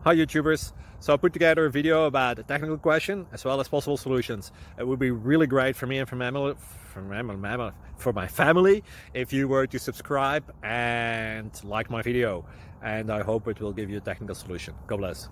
Hi YouTubers! So I put together a video about a technical question as well as possible solutions. It would be really great for me and for my family if you were to subscribe and like my video, and I hope it will give you a technical solution. God bless.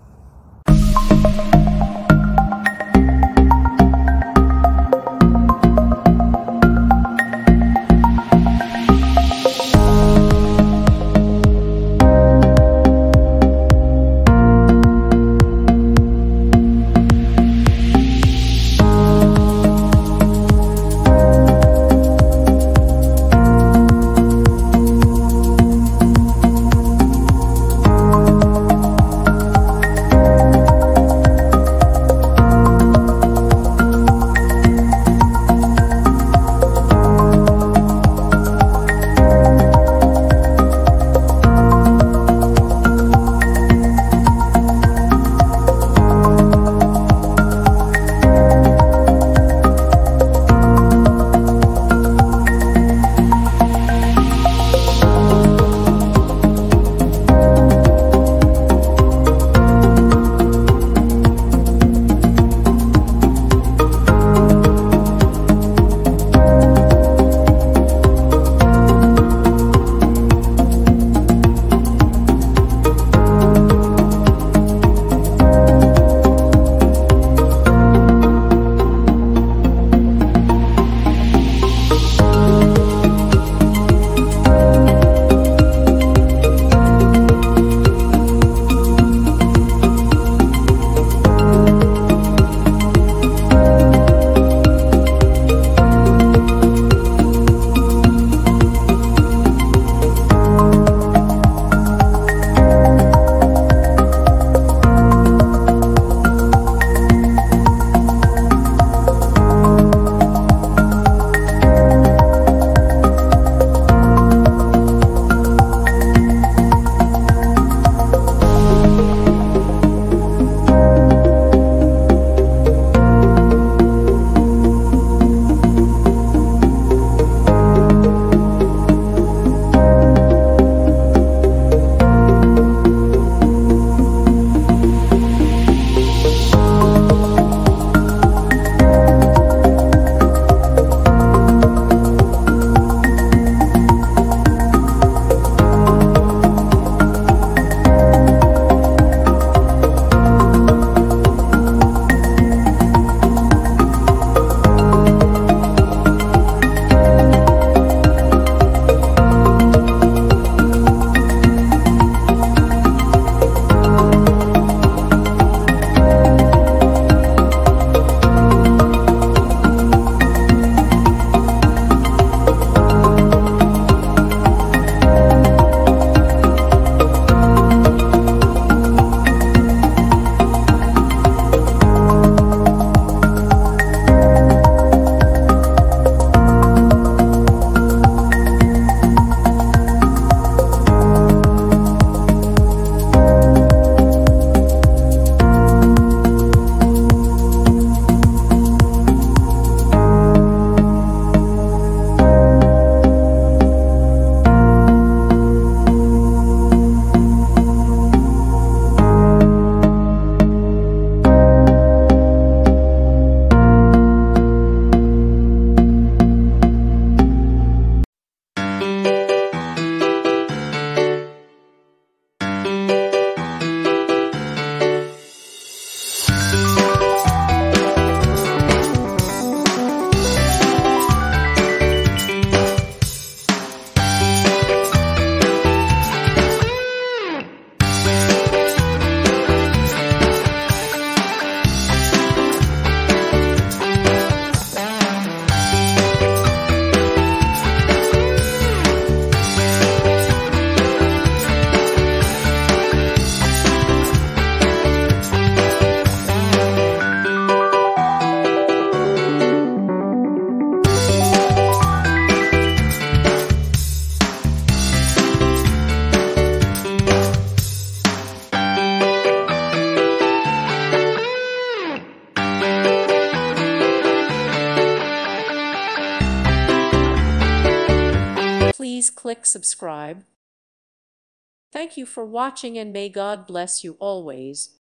Please click subscribe Thank you for watching and may God bless you always.